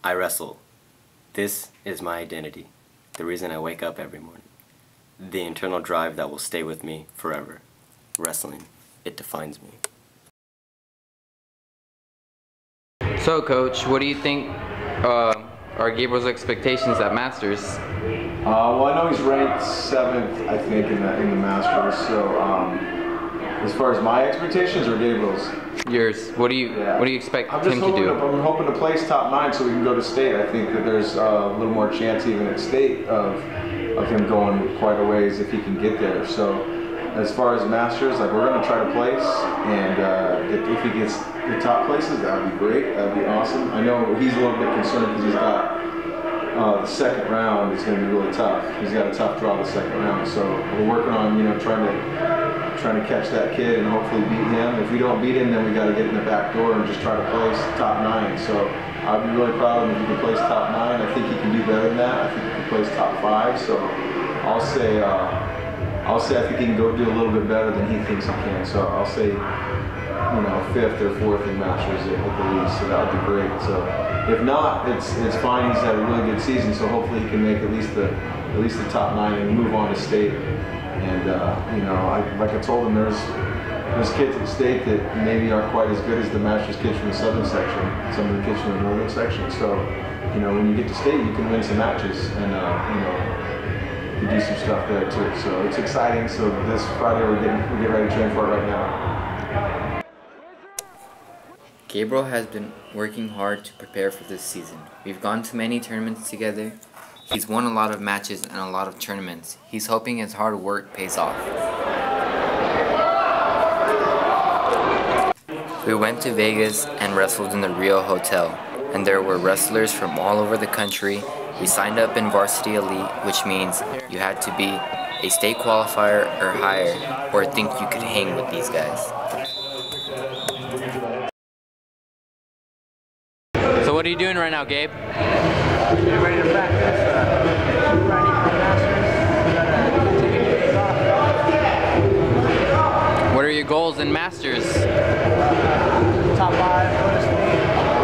I wrestle. This is my identity, the reason I wake up every morning, the internal drive that will stay with me forever. Wrestling, it defines me. So, Coach, what do you think are Gabriel's expectations at Masters? Well, I know he's ranked 7th, I think, in the Masters. So, as far as my expectations or Gabriel's? Yours. What do you expect him to do? I'm hoping to place top 9 so we can go to state. I think that there's a little more chance even at state of him going quite a ways if he can get there. So, as far as Masters, like, we're going to try to place, and if he gets the top places, that would be great. That would be awesome. I know he's a little bit concerned because he's got the second round is going to be really tough. He's got a tough draw the second round, so we're working on trying to catch that kid and hopefully beat him. If we don't beat him, then we got to get in the back door and just try to place top 9. So I'd be really proud of him if he can place top 9. I think he can do better than that. I think he can place top 5. So I'll say I think he can go do a little bit better than he thinks he can. So I'll say 5th or 4th in Masters at the least. So that would be great. So if not, it's fine. He's had a really good season. So hopefully he can make at least the top 9 and move on to state. And like I told him, there's kids at state that maybe aren't quite as good as the Masters kids from the southern section, some of the kids from the northern section. So when you get to state, you can win some matches and you do some stuff there too. So it's exciting. So this Friday we're getting ready to train for it right now. Gabriel has been working hard to prepare for this season. We've gone to many tournaments together. He's won a lot of matches and a lot of tournaments. He's hoping his hard work pays off. We went to Vegas and wrestled in the Rio Hotel, and there were wrestlers from all over the country. We signed up in Varsity Elite, which means you had to be a state qualifier or higher, or think you could hang with these guys. So what are you doing right now, Gabe? Getting ready to practice. Grinding for the Masters. We gotta take a few days off. What are your goals in Masters? Top 5, go to state.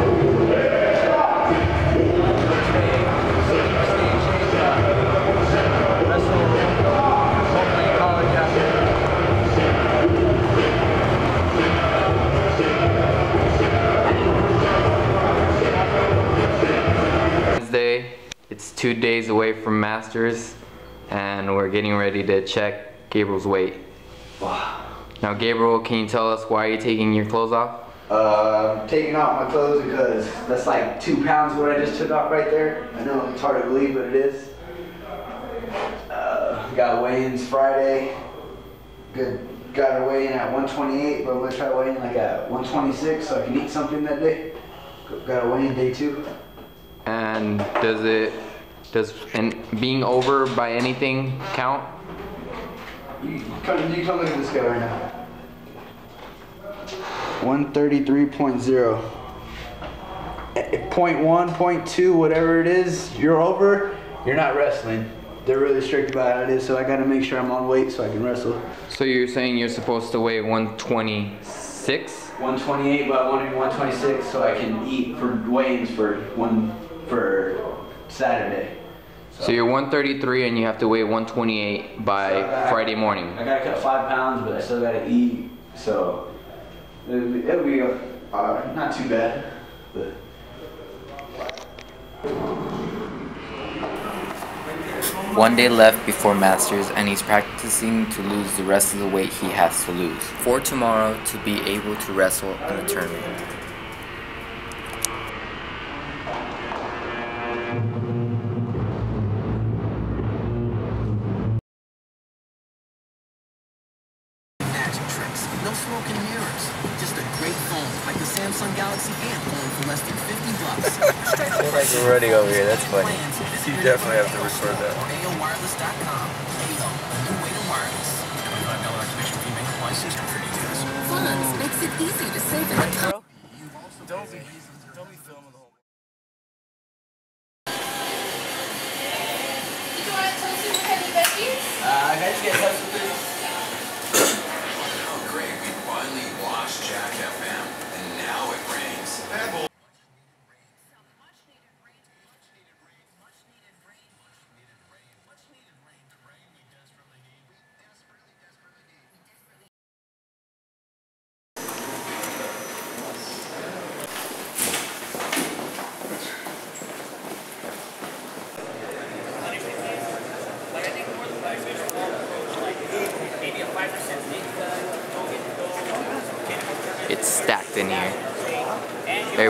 Stay in shape. Wrestle. Hopefully college after. It's 2 days away from Masters, and we're getting ready to check Gabriel's weight. Wow. Now, Gabriel, can you tell us why you're taking your clothes off? I'm taking off my clothes because that's like 2 pounds what I just took off right there. I know it's hard to believe, but it is. Got weigh-ins Friday. Got to weigh in at 128, but I'm gonna try to weigh in like at 126 so I can eat something that day. Got to weigh in day 2. And does being over by anything count? You come look at this guy right now. 133.0. 0.1, 0.2, whatever it is, you're over, you're not wrestling. They're really strict about it, so I gotta make sure I'm on weight so I can wrestle. So you're saying you're supposed to weigh 126? 128, but I want to be 126 so I can eat for weigh-ins for Saturday. So you're 133 and you have to weigh 128 by Friday morning. I gotta cut 5 pounds, but I still gotta eat, so it'll be not too bad. But. One day left before Masters, and he's practicing to lose the rest of the weight he has to lose for tomorrow to be able to wrestle in the tournament. No smoke and mirrors, just a great phone like the Samsung Galaxy Amp phone for less than $50. I feel like we're running over here, that's funny. You definitely have to record that. AOWireless.com. AO, a new way to wireless. $25 activation fee may apply. See store for details. Funds makes it easy to save in a Don't be filming the whole. Did you want to toast with heavy veggies? I got to get toast with this. Great, we finally watched Jack FM, and now it rains.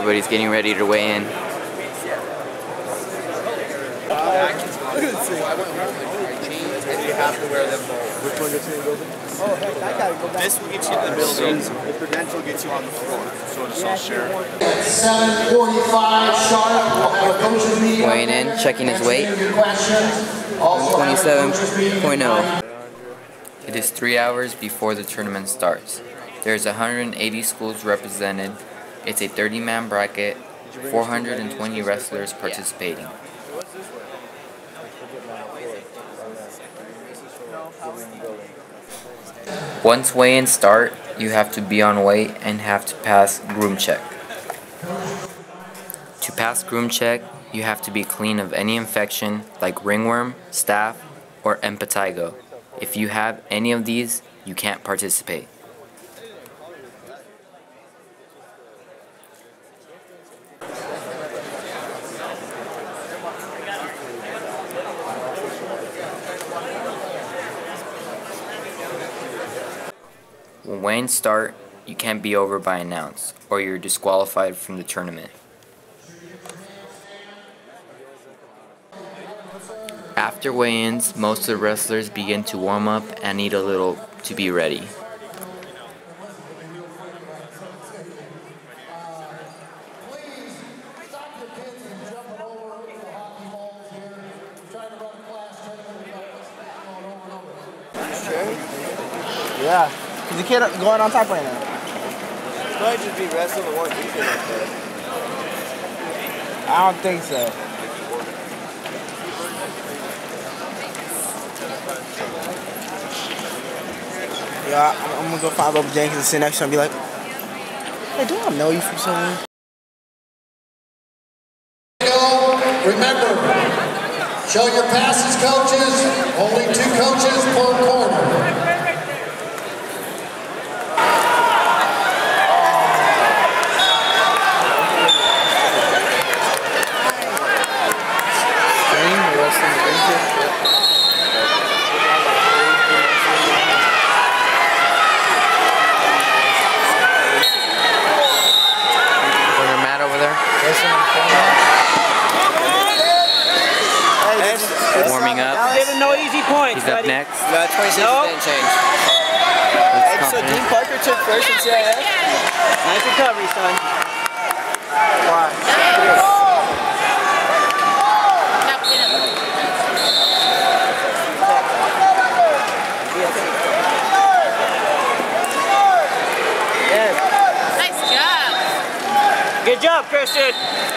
everybody's getting ready to weigh in. Oh, heck, I gotta go back. This will get you in the building. The credential gets you on the floor. So does all share. At 7:45 sharp, we'll have a coaches meeting. Weighing in, checking his weight. Also 27.0. It is 3 hours before the tournament starts. There's 180 schools represented. It's a 30-man bracket, 420 wrestlers participating. Once weigh-ins start, you have to be on weight and have to pass groom check. To pass groom check, you have to be clean of any infection like ringworm, staph, or impetigo. If you have any of these, you can't participate. When weigh-ins start, you can't be over by an ounce, or you're disqualified from the tournament. After weigh-ins, most of the wrestlers begin to warm up and eat a little to be ready. Yeah, because the kid going on top right now. Might just be wrestling the one defense up there. I don't think so. Yeah, I'm gonna go find Bob Jenkins and sit next to him and be like, hey, do I know you from somewhere? remember, show your passes, coaches. Only 2 coaches per corner. Warming up. Giving no easy points. He's up next. No, 26 didn't change. So Dean Parker took first in CIF. Nice recovery, son. Nice job. Good job, Christian.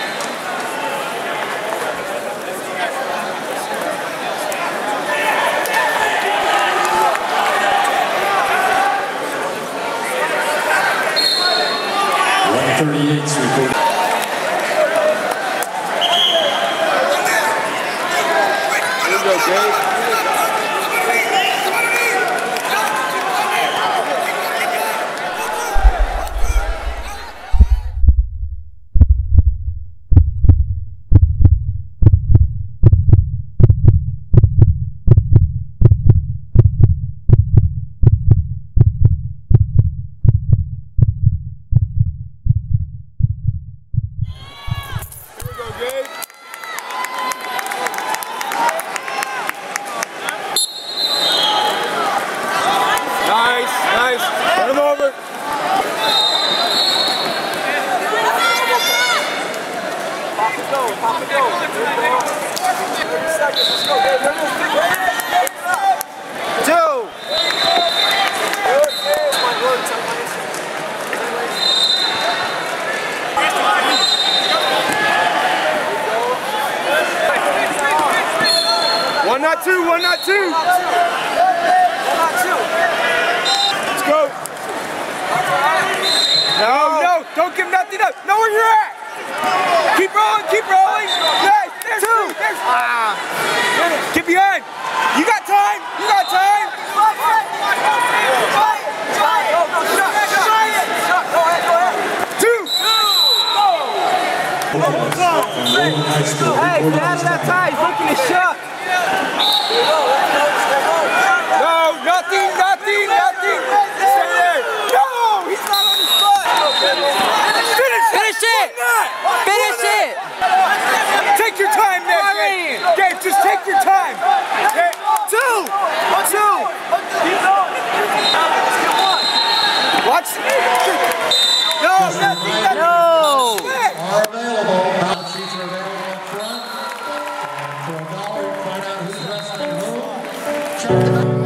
One, not two. Let's go. No, don't give nothing up. Know where you're at. Keep rolling, keep rolling. Nice, there's two. Get behind. You got time, you got time. Two. Hey, grab that tie, he's looking to shut. No, nothing. Stay there. No, he's not on the spot. Finish it. Gabe, just take your time. Okay. 2, 2. Keep going. Watch. No, nothing. No. Are available. Seats are available up front. For $1, find out who's wrestling who. Check them out.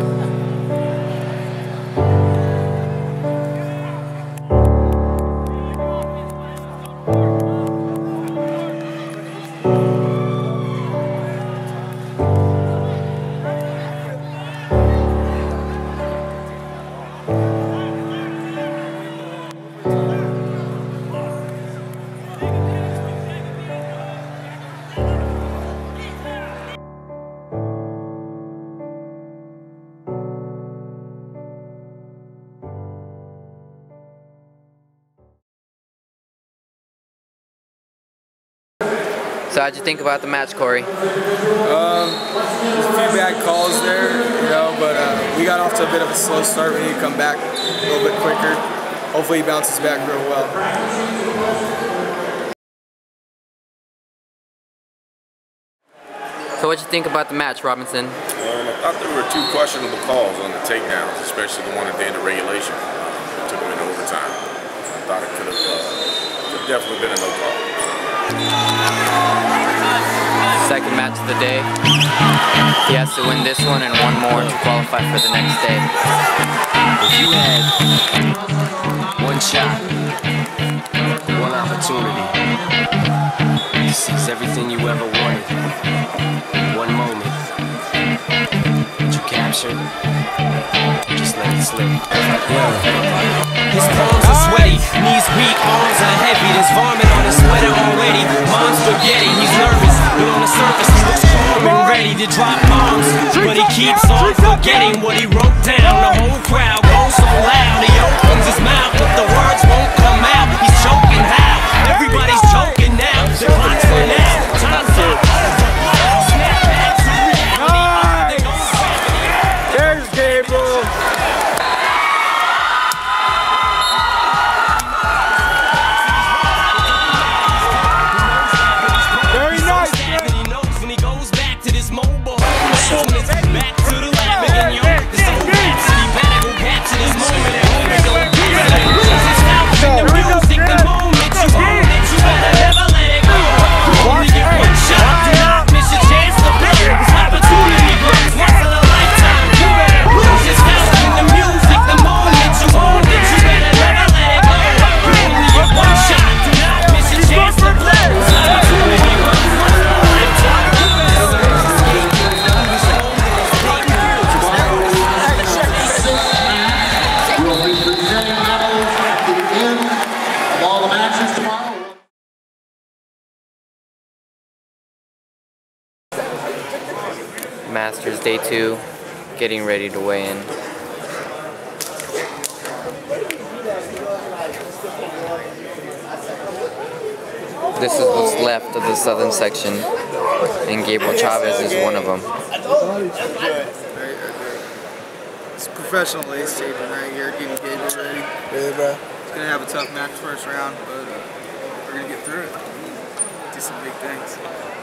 So how'd you think about the match, Corey? There's a few bad calls there, you know, but we got off to a bit of a slow start. We need to come back a little bit quicker. Hopefully he bounces back real well. So what'd you think about the match, Robinson? I thought there were 2 questionable calls on the takedowns, especially the one at the end of regulation. It took him into overtime. I thought it could have definitely been a no call. Second match of the day. He has to win this one and one more to qualify for the next day. If you had one shot, one opportunity to seize everything you ever wanted, one moment, would you capture it? Just let it slip. His palms are sweaty, knees weak, arms are heavy. There's vomit on his sweater already. Mom's spaghetti, he's nervous, but on the surface he looks calm and ready to drop bombs. But he keeps on forgetting what he wrote down. The whole crowd goes so loud, he opens his mouth, but the words won't come out. He's choking how? Everybody's choking now. The clock's run out. Time's up. Snap back to reality. There's Gabriel. Back to the lab again, yo. This old rhapsody, better go capture this moment at home and don't lose his house in the music. The moment you own it, you better never let it go. You only get one shot, do not miss your chance to blow. This opportunity grows once in a lifetime. You better lose yourself in the music. The moment you own it, you better never let it go. You only get one shot, do not miss your chance to blow. This opportunity grows once in a lifetime. You better Masters Day 2, getting ready to weigh in. This is what's left of the southern section, and Gabriel Chavez is one of them. It's professional lace taping right here, getting Gabriel ready. Really, bro? He's going to have a tough match first round, but we're going to get through it. Do some big things.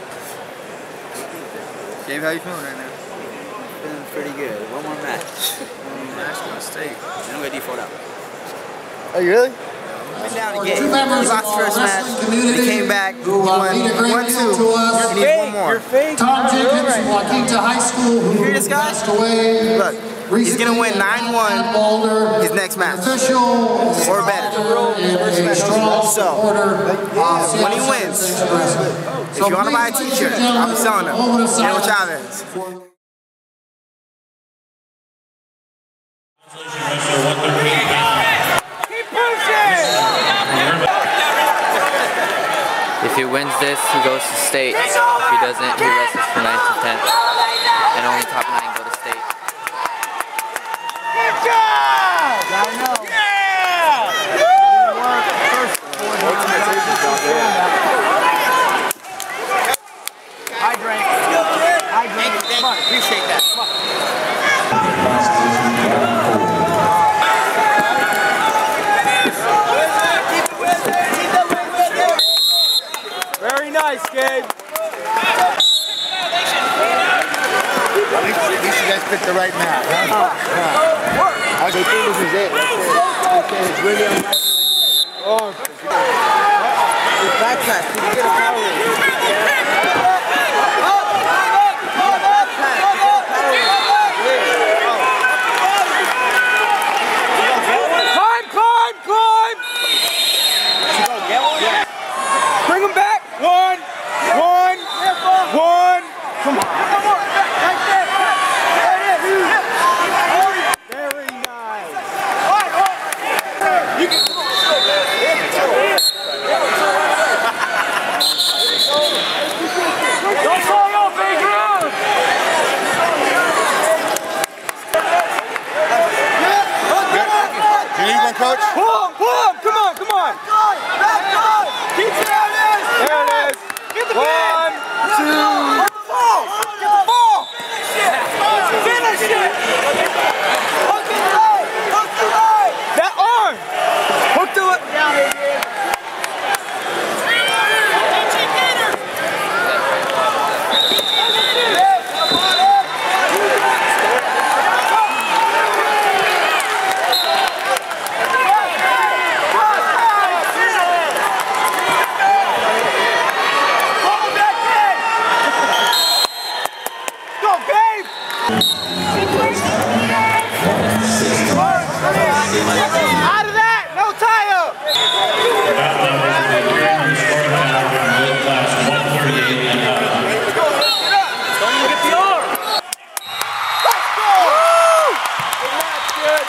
Gabe, how you feeling right now? Feeling pretty good. One more match. One more match for the state. And I'm going to default out. Oh, you really? Been down again. He lost the first match. He came back. He won 1-2. He needs one more. Tom Jenkins, Waukita High School, who passed away. Look, he's going to win 9-1 his next match. Or better. So, when he wins, if you want to buy a t-shirt, I'm selling them. Gabriel Chavez. If he wins this, he goes to state. If he doesn't, he wrestles for 9th to 10th. And only top 9 go to state. Good job! Yeah! I drank. Thank you. Appreciate that. Very nice, Gabe. At least you guys picked the right map. I think this is it. It's really unlikely. Oh, the backpack. Did you get a power Bring him back. One. Come on. Right there. Very nice. You can. Don't fall off, Adrian. You need one, coach? Pull him. Come on. Keep it out there. There it is. Get the one, two. Get the ball. Finish it. That arm. Hook to it. Out of that! No tie-up! Don't even get the arm! Let's go! That's good.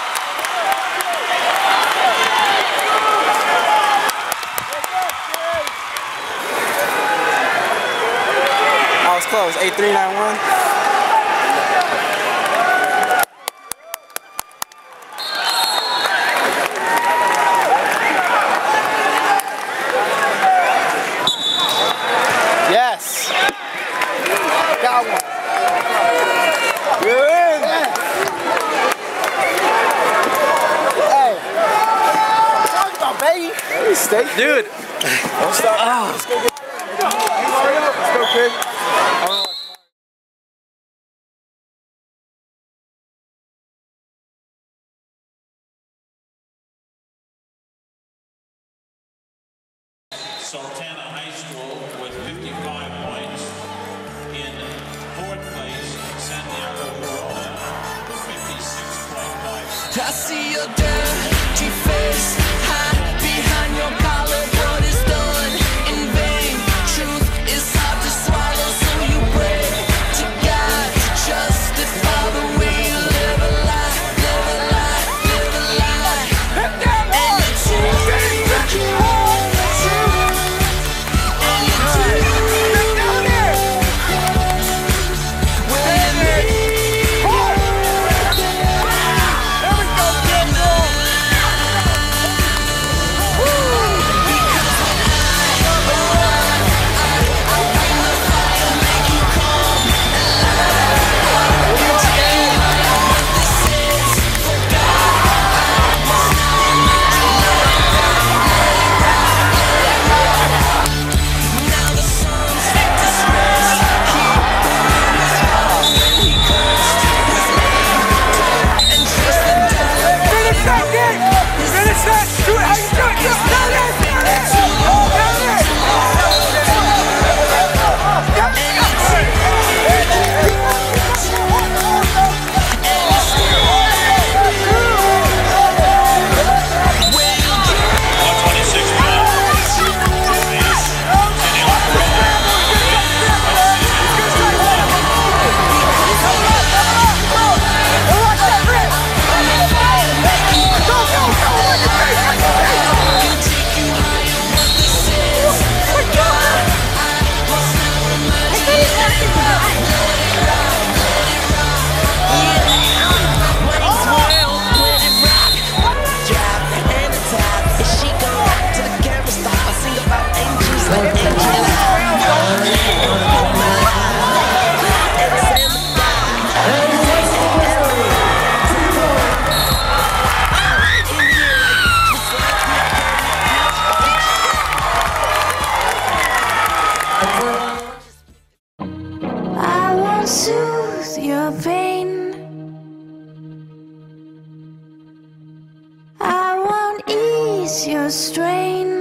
I was close. 8-3-9-1. Yes. Got one. You're in. Hey. What are you talking about, baby? Hey, stay. Dude. Don't stop. Let's go get Let's go, kid. Sultana High School with 55 points. In fourth place, Santiago Corona with 56.5. I see your dirty face, hide behind your collar. What is done in vain? Truth is hard to swallow, so you pray to God to justify the way you live a lie, live a lie, live a lie. And it's soothe your pain. I won't ease your strain.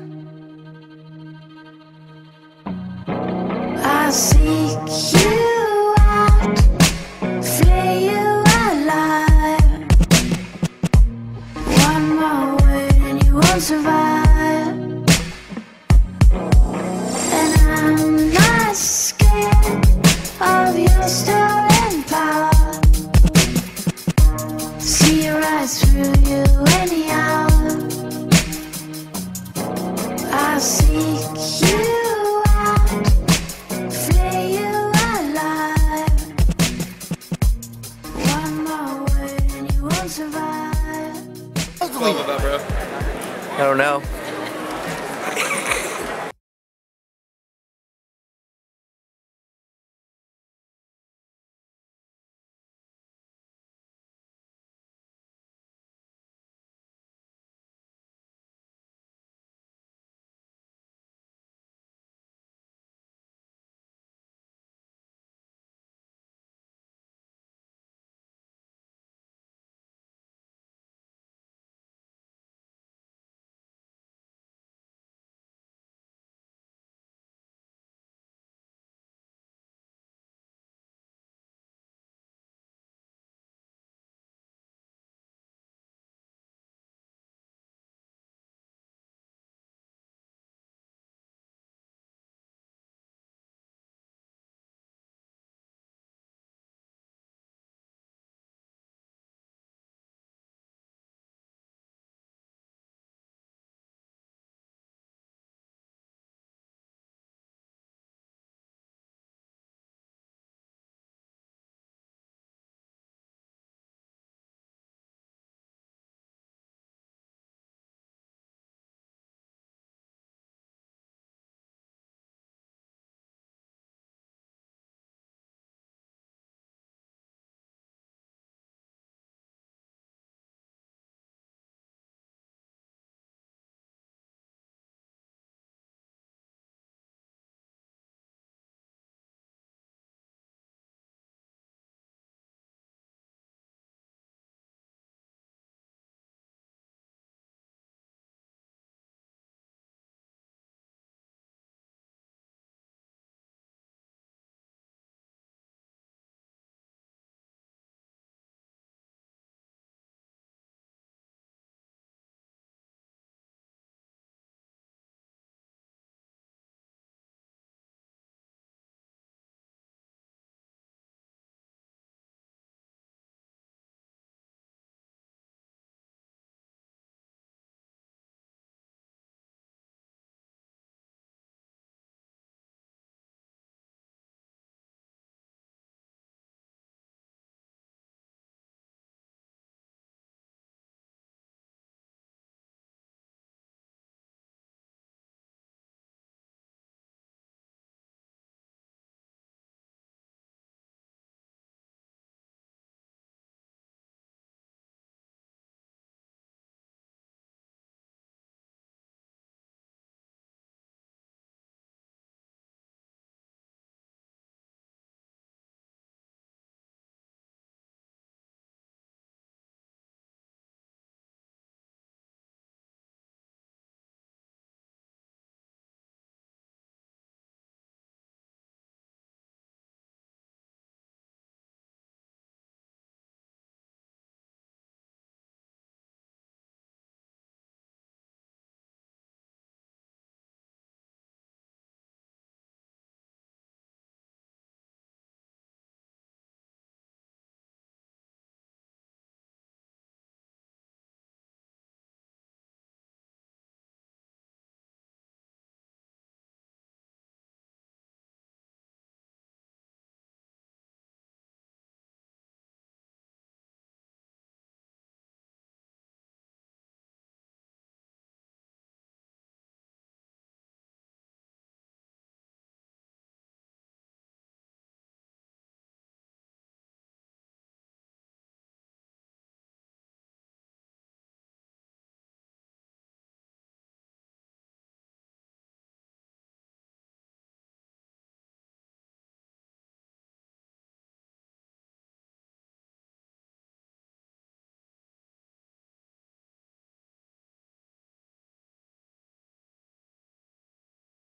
I seek you out, flay you alive. One more word and you won't survive. And I'm not scared of your stolen power. See right through you anyhow. I seek you out, flay you alive. One more word and you won't survive. What's the love about, bro? I don't know.